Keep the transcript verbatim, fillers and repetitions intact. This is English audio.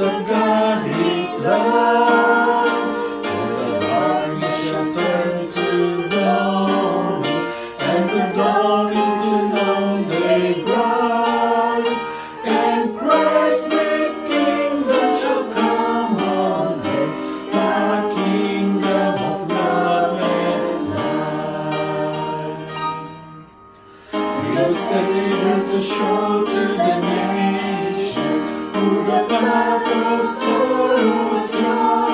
that God is love. For the darkness shall turn to dawning, and the dawning to noonday bright. And Christ's great kingdom shall come on earth, the kingdom of love and light. We'll Savior to show to the nations who the path of sorrow is through.